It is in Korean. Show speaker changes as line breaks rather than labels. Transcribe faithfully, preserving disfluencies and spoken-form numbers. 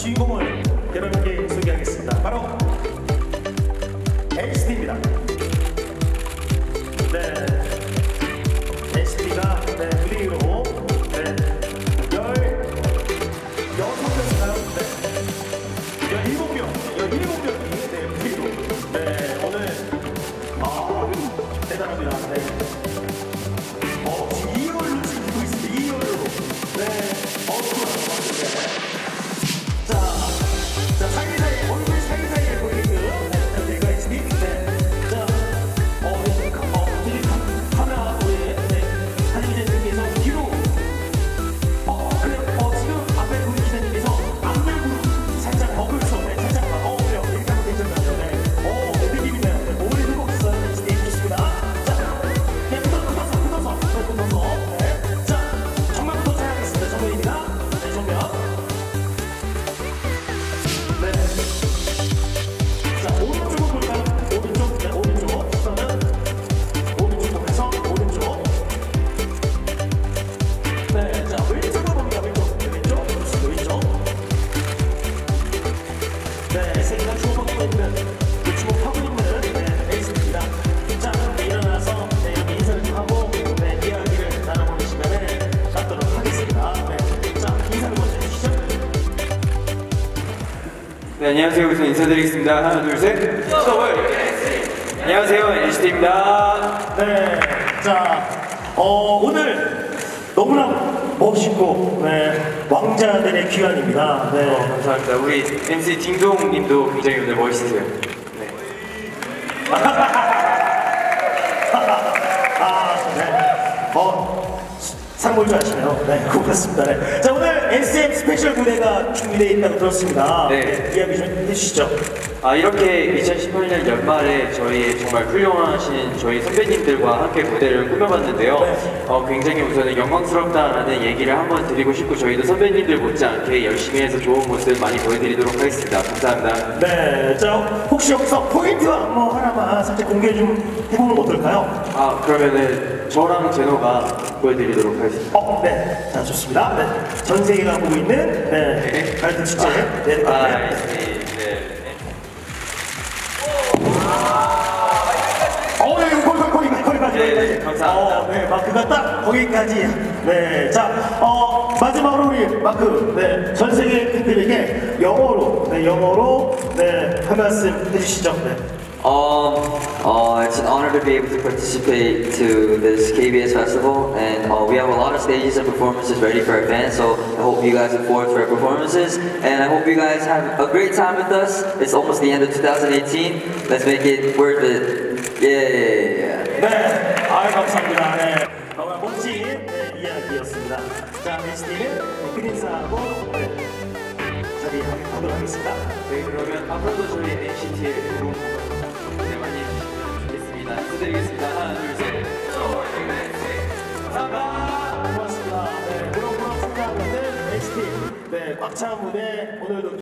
주인공을 여러분께 소개하겠습니다. 바로 엔시티입니다. 네, 엔시티가 네, 무대 위로 네, 열여섯 명인가요? 네, 열일곱 명, 열일곱 명이 네, 무대 위로 네, 오늘 아, 대단합니다. 네. 어, 지금 이 월로 지금 듣고 있습니다. 이 월로 네, 어, 좋아요. 자, 자, 사이사이, 얼굴 사이사이에 보이게끔 네, 내가 있으니 네. 자, 어, 네, 어, 되게 카- 카메라 우리 네, 한임 기자님께서 뒤로 어, 그래, 어, 지금 앞에 우리 기자님께서 앞면으로 살짝 버글서 네, 살짝 어, 그래요. 이렇게 하면 괜찮나요? 네. 어, 네, 느낌이네요. 네, 몸을 들고 있어요. 네, 좋습니다. 자, 네, 붙어서, 붙어서, 붙어서, 네, 붙어서, 네. 자, 정면부터 촬영하겠습니다. 정면입니다. 네, 정면. 네. 자, 오른쪽으로 볼까요? 오른쪽, 네, 오른쪽. 시선은 오른쪽으로 해서 오른쪽. 네, 자, 왼쪽으로 봅니다. 왼쪽, 네, 왼쪽, 그렇습니다. 왼쪽. 네, 세계가 주목하고 있는, 그 주목하고 있는, 네, 에이스입니다. 자, 네, 일어나서, 네, 여기 인사를 좀 하고, 네, 이야기를 나눠보는 시간을 갖도록 하겠습니다. 네, 자, 인사를 먼저 해주시죠.
네, 안녕하세요. 우선 인사드리겠습니다. 하나, 둘, 셋. 스톱을. 안녕하세요. 엔시티입니다.
네, 자, 어, 오늘 너무나 멋있고, 네, 왕자들의 귀환입니다. 네.
어, 감사합니다. 우리 엠씨 딩동님도 굉장히 오늘 멋있으세요. 네.
아, 네. 어, 상몰 줄 아시네요. 네, 고맙습니다. 네. 자, 오늘 엔씨엠 스페셜 무대가 준비되어 있다고 들었습니다.
네.
이야기 좀 해주시죠.
아, 이렇게 이천십팔 년 연말에 저희 정말 훌륭하신 저희 선배님들과 함께 무대를 꾸며봤는데요.
네.
어, 굉장히 우선은 영광스럽다라는 얘기를 한번 드리고 싶고 저희도 선배님들 못지않게 열심히 해서 좋은 모습 많이 보여드리도록 하겠습니다. 감사합니다.
네, 자, 혹시 여기서 포인트 뭐 하나만 살짝 공개 좀 해보면 어떨까요?
아, 그러면은 저랑 제노가 보여드리도록 하겠습니다.
어, 네. 자, 좋습니다. 네. 전 세계가 보고 있는, 네, 갈등 축제. 네, 네.
아,
네.
네.
어, 네, 거기, 거기, 거기, 거기까지.
네, 네,
거기까지.
감사합니다.
어, 네, 마크가 딱 거기까지. 네, 자, 어, 마지막으로 우리 마크, 네, 전 세계 팬들에게 영어로, 네, 영어로, 네, 한 말씀 해주시죠. 네.
Um, uh, it's an honor to be able to participate to this K B S festival, and uh, we have a lot of stages and performances ready for our fans. So I hope you guys look forward to our performances, and I hope you guys have a great time with us. It's almost the end of two thousand eighteen. Let's make it worth it. Yeah, yeah, yeah.
네, 아유, 감사합니다. 네, 정말 멋진 네, 이야기였습니다. 자, 엔시티는 그린사하고 네, 자리하도록 하겠습니다.
네, 그러면 앞으로도 저희 엔시티의 좋은 기대 많이 해주시면 좋겠습니다. 인사드리겠습니다. 하나, 둘, 셋.
감사합니다. 고맙습니다. 네, 무럭무럭 성장하고 있는 엔시티. 네, 꽉 찬 무대 오늘도